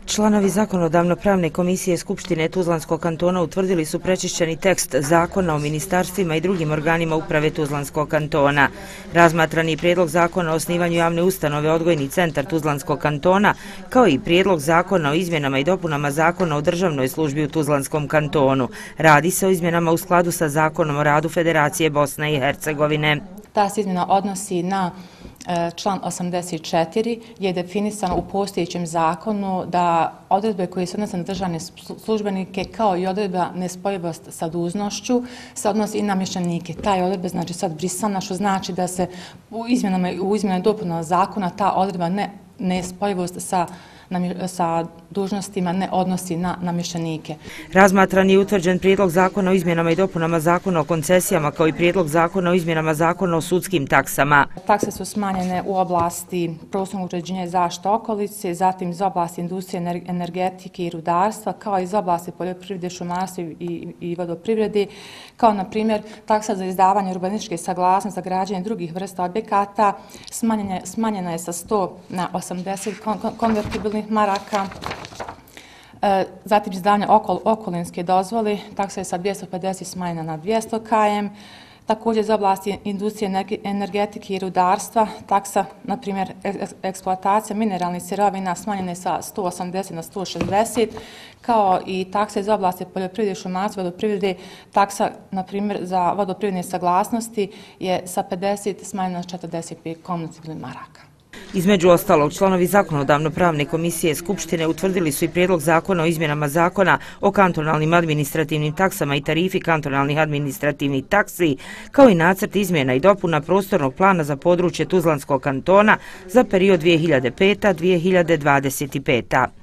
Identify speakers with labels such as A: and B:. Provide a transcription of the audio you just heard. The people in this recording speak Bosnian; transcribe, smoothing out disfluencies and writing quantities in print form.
A: Članovi Zakonodavno-pravne komisije Skupštine Tuzlanskog kantona utvrdili su prečišćeni tekst Zakona o ministarstvima i drugim organima uprave Tuzlanskog kantona. Razmatrani prijedlog zakona o osnivanju javne ustanove Odgojni centar Tuzlanskog kantona, kao i prijedlog zakona o izmjenama i dopunama Zakona o državnoj službi u Tuzlanskom kantonu. Radi se o izmjenama u skladu sa Zakonom o radu Federacije Bosne i Hercegovine.
B: Ta se izmjena odnosi na član 84 je definisano u postojećem zakonu da odredbe koje se odnose na državne službenike kao i odredba nespojivost sa dužnošću se odnosi i na namještenike. Ta odredba znači sad brisana, što znači da se u izmjenama i dopunama zakona ta odredba nespojivost sa dužnostima ne odnosi na namještenike.
A: Razmatran je utvrđen prijedlog zakona o izmjenama i dopunama Zakona o koncesijama kao i prijedlog zakona o izmjenama Zakona o sudskim taksama.
B: Takse su smanjene u oblasti prostornog uređenja i zaštite okolice, zatim iz oblasti industrije, energetike i rudarstva, kao i iz oblasti poljoprivrede, šumarstva i vodoprivrede, kao na primjer taksa za izdavanje urbanističke saglasnosti za građenje drugih vrsta objekata smanjena je sa 100 na 80 konvertibilnih maraka. Zatim izdavanje okolinske dozvole, taksa je sa 250 smanjena na 200 km. Također iz oblasti industrije, energetike i rudarstva, taksa, na primjer, eksploatacija mineralnih sirovina smanjena je sa 180 na 160, kao i taksa iz oblasti poljoprivrede, šumarstva, vodoprivrede, taksa, na primjer, za vodoprivredne saglasnosti je sa 50 smanjena na 45 konvertibilnih maraka.
A: Između ostalog, članovi Zakonodavno-pravne komisije Skupštine utvrdili su i prijedlog zakona o izmjenama Zakona o kantonalnim administrativnim taksama i tarifi kantonalnih administrativnih taksi, kao i nacrt izmjena i dopuna prostornog plana za područje Tuzlanskog kantona za period 2005-2025.